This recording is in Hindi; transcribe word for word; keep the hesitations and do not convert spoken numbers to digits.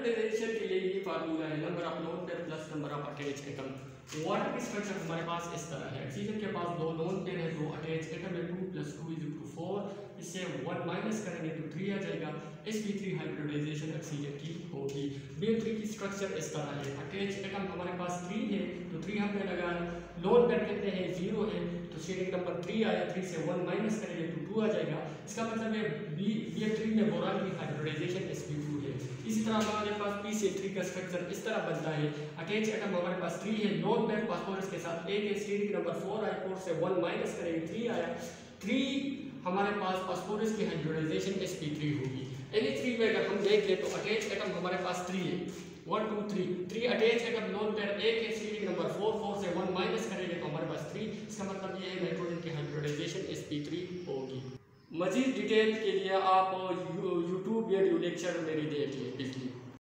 हाइब्रिडाइजेशन के लिए ये फार्मूला है, number of lone pair plus number of attach atom. Water की स्ट्रक्चर हमारे पास इस तरह है। ऑक्सीजन के पास दो लोन पेयर है, दो अटैच एटम है, two plus two is two four, इससे वन माइनस करेंगे तो थ्री आ जाएगा। S P three hybridization oxygen की होगी। बी थ्री की स्ट्रक्चर इस तरह है। अटैच एटम हमारे पास थ्री है तो थ्री हमने लगाया, लोन पेयर कितने हैं, जीरो है तो सीरियल नंबर थ्री आया, थ्री से वन माइनस करेंगे तो टू आ जाएगा। इसका मतलब है बी बी थ्री में बोरान की हाइब्रिडाइजेशन एस पी टू है। इसी तरह हमारे पास पी सी थ्री का स्ट्रक्चर इस तरह बनता है। अटैच एटम हमारे पास थ्री है, लोन पेयर फास्फोरस के साथ एक है, सीरियल नंबर फोर आया, फोर से वन माइनस करेंगे थ्री आया। थ्री हमारे पास फास्फोरस की हाइब्रिडाइजेशन एस पी थ्री होगी। एन थ्री में अगर हम देख ले तो अटैच एटम हमारे पास थ्री है, one two three, three attach atom lone pair एक है, सीरियल नंबर फोर, फोर से वन माइनस करेंगे तो हमारे पास थ्री। इसका मतलब ये है नाइट्रोजन की हाइब्रिडाइजेशन एस पी थ्री होगी। मजीद डिटेल के लिए आप यूट्यूब वीडियो लेक्चर मेरी देखिए।